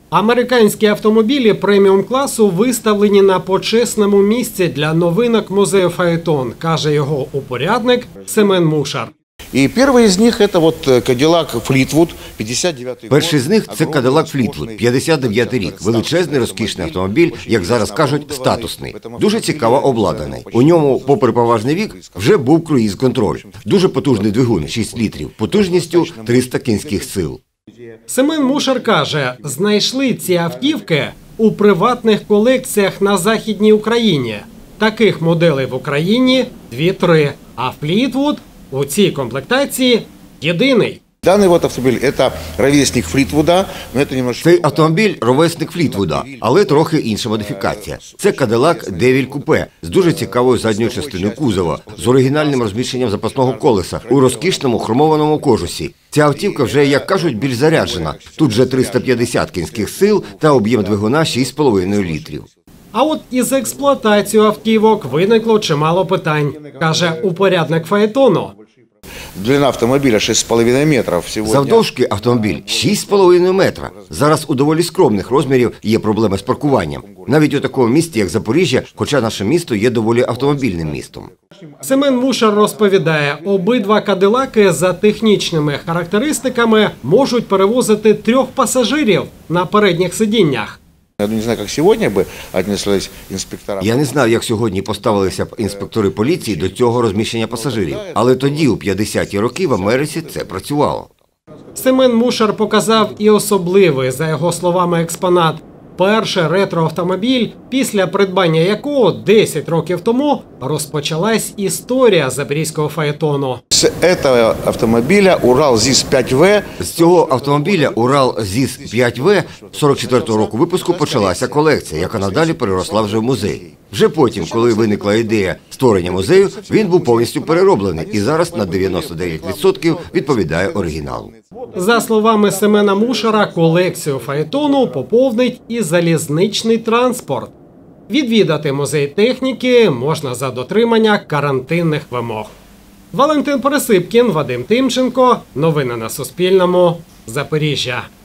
Американські автомобілі преміум-класу виставлені на почесному місці для новинок музею «Фаетон», каже його упорядник Семен Мушар. І перший з них – це Cadillac Fleetwood, 59-й рік. Перший з них – це Cadillac Fleetwood, 59-й рік. Величезний, розкішний автомобіль, як зараз кажуть, статусний. Дуже цікаво обладнаний. У ньому, попри поважний вік, вже був круїз-контроль. Дуже потужний двигун, 6 літрів, потужністю 300 кінських сил. Семен Мушар каже, знайшли ці автівки у приватних колекціях на Західній Україні. Таких моделей в Україні 2-3, а Fleetwood у цій комплектації єдиний. Даний автомобіль – це ровесник Флітвуда. Цей автомобіль – ровесник Флітвуда, але трохи інша модифікація. Це Cadillac DeVille Coupe з дуже цікавою задньою частиною кузова, з оригінальним розміщенням запасного колеса у розкішному хромованому кожусі. Ця автівка вже, як кажуть, більш заряджена. Тут вже 350 кінських сил та об'єм двигуна 6,5 літрів. А от із експлуатацією автівок виникло чимало питань, каже упорядник «Фаетону». Длина автомобіля 6,5 метрів. Завдовжки автомобіль 6,5 метра. Зараз у доволі скромних розмірів є проблеми з паркуванням. Навіть у такому місті, як Запоріжжя, хоча наше місто є доволі автомобільним містом. Семен Мушар розповідає, обидва кадилаки за технічними характеристиками можуть перевозити 3 пасажирів на передніх сидіннях. Я не знаю, як сьогодні би віднеслись інспектори. Я не знаю, як сьогодні поставилися б інспектори поліції до цього розміщення пасажирів. Але тоді, у 50-ті роки, в Америці це працювало. Семен Мушар показав і особливий, за його словами, експонат. Перший ретроавтомобіль, після придбання якого 10 років тому розпочалась історія запорізького «Фаетону». З цього автомобіля Урал ЗІС-5В. З цього автомобіля Урал ЗІС-5В 44-го року випуску почалася колекція, яка надалі переросла вже в музей. Вже потім, коли виникла ідея створення музею, він був повністю перероблений і зараз на 99% відповідає оригіналу. За словами Семена Мушара, колекцію «Фаетону» поповнить і залізничний транспорт. Відвідати музей техніки можна за дотримання карантинних вимог. Валентин Пересипкін, Вадим Тимченко. Новини на Суспільному. Запоріжжя.